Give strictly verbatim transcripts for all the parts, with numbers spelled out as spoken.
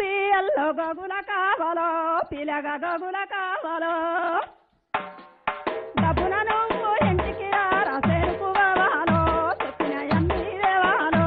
పిల్లల్లో గగుల కావాలో పిలగ గగుల కావాలో డబ్బున నువ్వు ఇంటికి రాసేరుకు కావాలో చెప్పిన ఎన్ని దేవాలో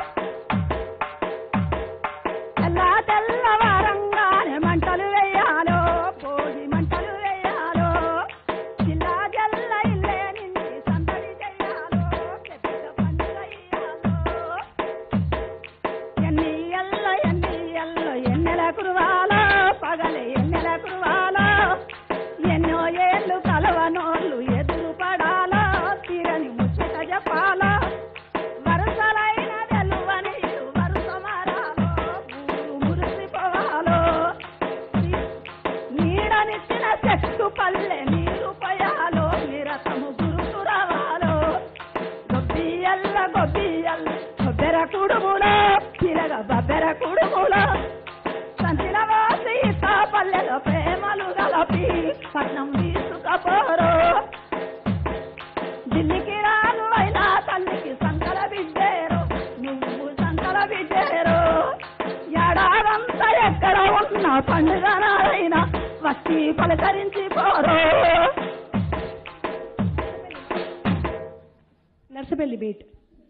తెల్ల తెల్లవారంగానే మంటలు వేయాలో భోగి మంటలు వేయాలో జిల్లా జల్ల ఇల్లే నిండి సందడి చెయ్యాలో పెద్ద పండుగ ఇయ్యాలో ఎన్ని ఎల్ల ఎన్ని ఎల్ల ఎన్నెల కురువాలో పగలే ఎన్నెల కురువాలో ఎన్నో ఏళ్ళు కలవనోళ్ళు ఎదురు పడాలో తీరని ముచ్చట చెప్పాలో వరుసలైన వెలువని వరుస మారాలో ఊరు మురిసిపోవాలో నీడనిచ్చిన చెట్టు పల్లె నీరు పోయాలో నిరతము గురుసు రావాలో గొబ్బియల్ల గొబ్బియల్ల కొబ్బెర కుడుములో తిరగ బబ్బెర కుడుములో సంచిల వాసి పల్లెలో ప్రేమలు గలపి పట్నం తీసుకపోరు ఢిల్లీకి రాను అయినా తల్లికి సంకల బిడ్డేరు నువ్వు సంకల బిడ్డేరు ఏడాదంతా ఎక్కడ ఉన్న పండుగ నాడైనా వచ్చి పలకరించి పోరు. నర్సపల్లి బీట్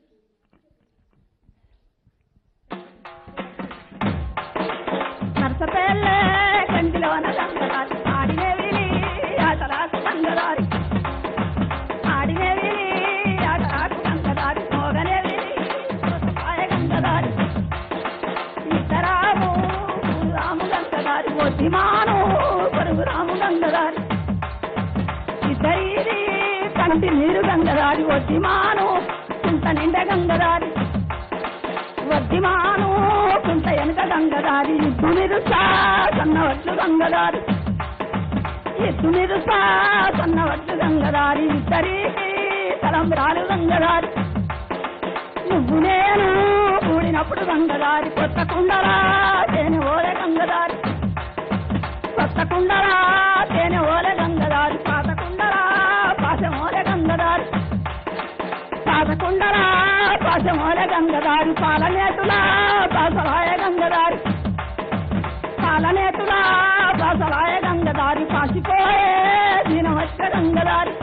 నర్సపల్లె కంటిలోన గంగదారి ఆడినవి ఆటలాకు గంగదారి ఆడినవి ఆటలాకు గంగదారి మోగనేవి గంగదారి ఇద్దరాము రాము గంగదారి ఒడ్డిమాను పరుగు రాము గంగదారి ఇద్దరి కంటి నీరు గంగదారి ఒడ్డిమాను కుంట నిండ గంగదారి వద్దిమాను కుంట వెనుక గంగదారి ఇద్దు నిరుసా సన్నవట్లు గంగదారి ఇద్దు నిరుసా సన్నవట్లు గంగదారి ఇద్దరికి తలంబ్రాలు గంగదారి నువ్వు నేను కూడినప్పుడు గంగదారి కొత్త కుండరా తేనె ఓలే గంగదారి కొత్త కుండరా తేనె ఓలే గంగదారి పాత కుండరా పాశం ఓలే గంగదారి పాత కుండరా పాశమోల గంగదారి పాలనేతులా పాసలాయ గంగదారి పాలనేతులా పాసలాయ గంగదారి పాసిపోయే దీనవచ్చ గంగదారి.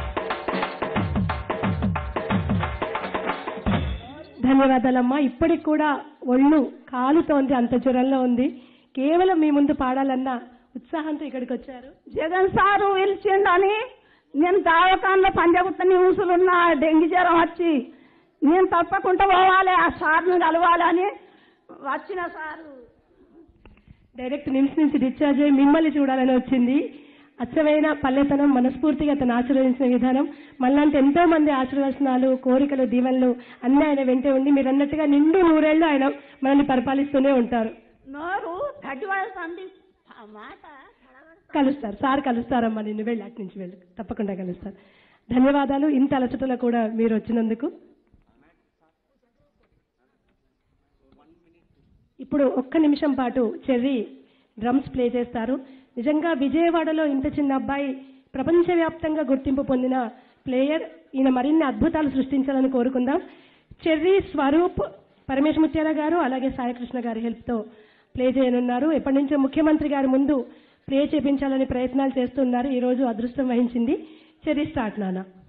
ధన్యవాదాలమ్మా. ఇప్పటికి కూడా ఒళ్ళు కాలుతోంది, అంత జ్వరంలో ఉంది. కేవలం మీ ముందు పాడాలన్న ఉత్సాహంతో ఇక్కడికి వచ్చారు. జగన్ సారు పిలిచిండని నేను దావకాన్లో పంజగుత్త న్యూసులున్న డెంగ్యూ జ్వరం వచ్చి నేను తప్పకుండా పోవాలి, ఆ సార్ను కలవాలని వచ్చిన సారు డైరెక్ట్ నిమ్స్ నుంచి డిశ్చార్జ్ అయ్యి మిమ్మల్ని చూడాలని వచ్చింది. అచ్చమైన పల్లెతనం, మనస్ఫూర్తిగా తను ఆశీర్వదించిన విధానం, మళ్ళంటే ఎంతో మంది ఆశీర్వచనాలు, కోరికలు, దీవెనలు అన్నీ ఆయన వెంటే ఉండి మీరు అన్నట్టుగా నిండు నూరేళ్లు ఆయన మనల్ని పరిపాలిస్తూనే ఉంటారు. నోరు గడ్డివాడుతుంది మాట కలుస్తారు సార్, కలుస్తారమ్మా. నిన్ను వెళ్ళి అటు నుంచి వెళ్ళి తప్పకుండా కలుస్తారు. ధన్యవాదాలు ఇంత అలసటలో కూడా మీరు వచ్చినందుకు. ఇప్పుడు ఒక్క నిమిషం పాటు చెర్రీ డ్రమ్స్ ప్లే చేస్తారు. నిజంగా విజయవాడలో ఇంత చిన్న అబ్బాయి ప్రపంచవ్యాప్తంగా గుర్తింపు పొందిన ప్లేయర్. ఈయన మరిన్ని అద్భుతాలు సృష్టించాలని కోరుకుందాం. చెర్రీ స్వరూప్, పరమేశ్ ముత్యాల గారు అలాగే సాయికృష్ణ గారి హెల్ప్తో ప్లే చేయనున్నారు. ఎప్పటి నుంచో ముఖ్యమంత్రి గారి ముందు ప్లే చేయించాలని ప్రయత్నాలు చేస్తున్నారు. ఈరోజు అదృష్టం వహించింది. చెర్రీ స్టార్ట్ నాన్న.